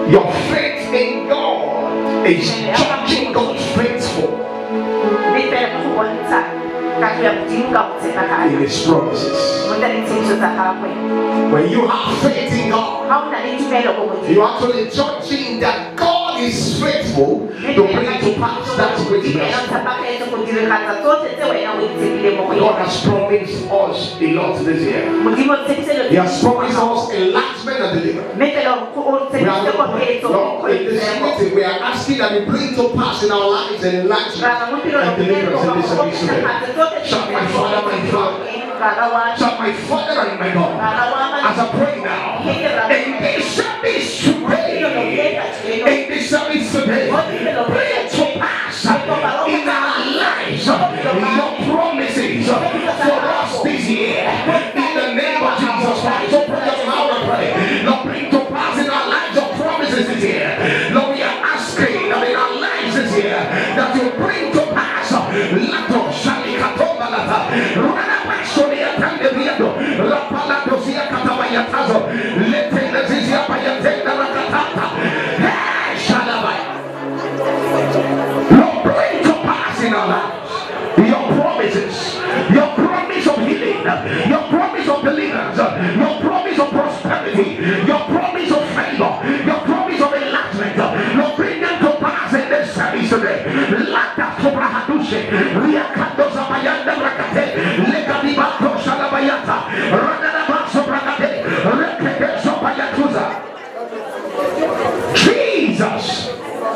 Your faith in God is judging God's faithful in His promises. When you have faith in God, you are actually judging that God is faithful to bring it to pass. That's what it is. God has promised us a lot this year. He has promised us enlargement and deliverance. Lord, in this meeting, we are asking that you bring to pass in our lives enlargement and deliverance in this service today. Shout my Father, my Father. Shout my Father and my God. As I pray now, in this service today, in this service today, bring to pass in our lives your promises for us this year. In the name of Jesus Christ, open your mouth and pray. Lord, bring to pass in our lives your promises this year. Lord, we are asking that in our lives this year that you bring to pass. Lato Shalikatomba Lata, Rana Sonia Tandeviado, Rapala Dosia Katabayatazo, Letena Zizia Payatenda Rakatata, Shalabai. Lord, bring to pass in our lives your promises, your promise of healing, your promise of deliverance, your promise of prosperity, your promise of favor, your promise of enlargement. Lord, bring them to pass in this service today. Lata Sobrahadushe, Riakando Zabayanda Rakate, Lekadibato Shalabayata, Radaba Sobrakate, Rekete Sobayatuza. Jesus.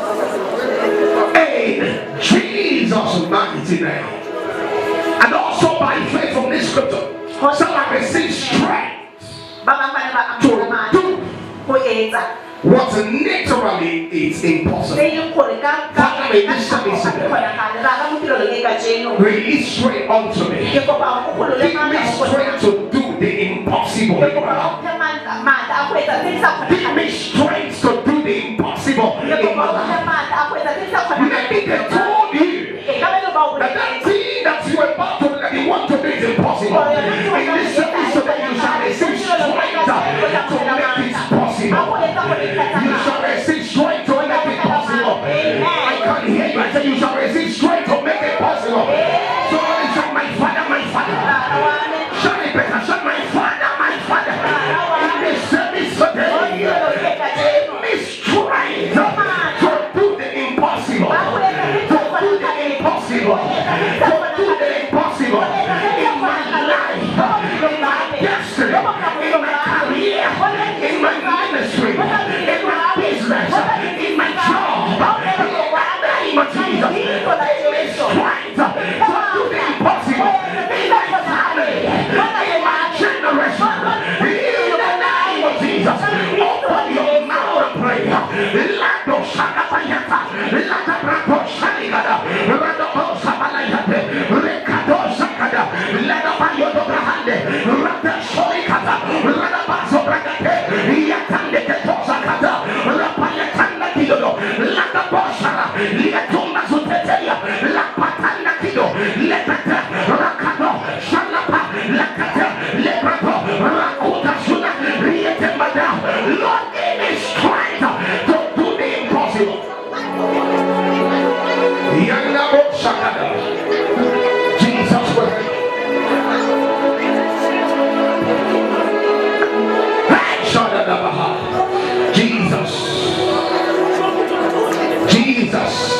In Jesus' mighty name. And also by faith from this scripture, shall I receive strength to do what naturally is impossible. Father, in this service today, release strength unto me. Give me strength to do the impossible. Give me strength to do the impossible in my life. Maybe they told you that thing that you are about to do, that you want to do is impossible. In this service today, you shall receive strength to make it possible. You shall receive strength to make it possible. I can't hear you. I said you shall receive strength to make it possible. Somebody shout, my Father, my Father. Shout it better. Shout, my Father, my Father. In this service today, give me strength to do the impossible. To do the impossible. To do the impossible in my life, in my destiny, in my career, in my ministry, in my business, in my job. In the name of Jesus, give me strength to do the impossible in my family, in my generation. In the name of Jesus, open your mouth and pray. Lado Shakabayata, Lada Brato Shaligada, Rado Sabalayate, Rekado Sakada, Lada Bayodo Brahande, Rada Solikata, Rada Baso Bragate, Yakande Ketosakata, Rapayatanda Kido, Lada Bosara, Liatuma Suteteya, La Patanda Kido, Lekata, Rakado, Shalapa, Lakata, Lebrato, Rakuta Suna, Rietemada. Lord, give me strength to do the impossible. Yanabo Shakada. Jesus will. Jesus. Jesus.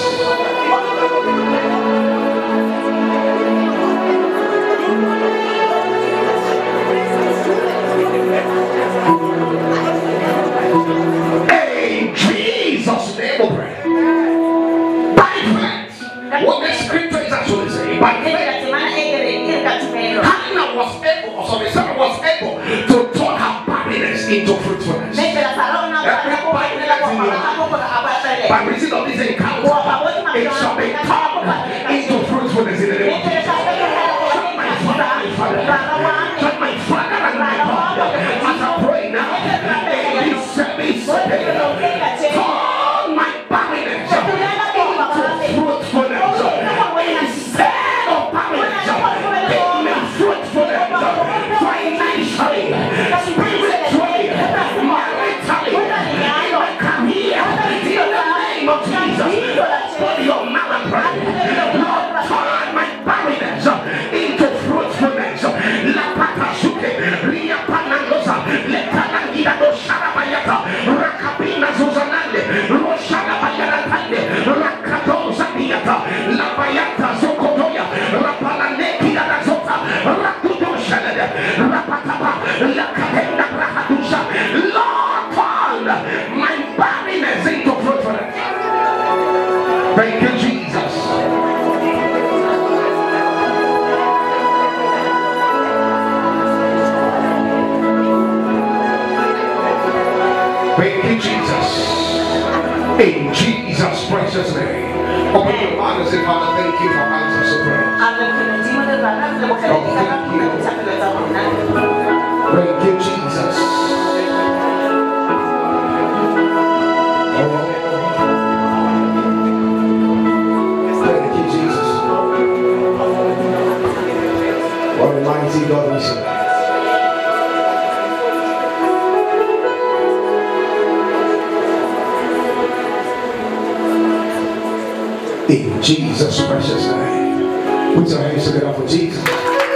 Hey, Jesus' name we pray. By faith, what the scripture is actually saying, by faith, Hannah was able, or sorry, Sarah was able to turn her barrenness into fruitfulness. By reason of this encounter, it shall be turned into fruitfulness in the name of Jesus. Shut my Father and my God. As I pray now, in this service today, turn my barrenness into fruitfulness. Instead of barrenness, give me fruitfulness financially, spiritually, maritally, in my career. In Jesus' precious name. Open your mouth and say, Father, thank you for answers to prayer. Thank you, Jesus. Thank you, Jesus. What a mighty God we serve. In Jesus' precious name. Put your hands together for Jesus.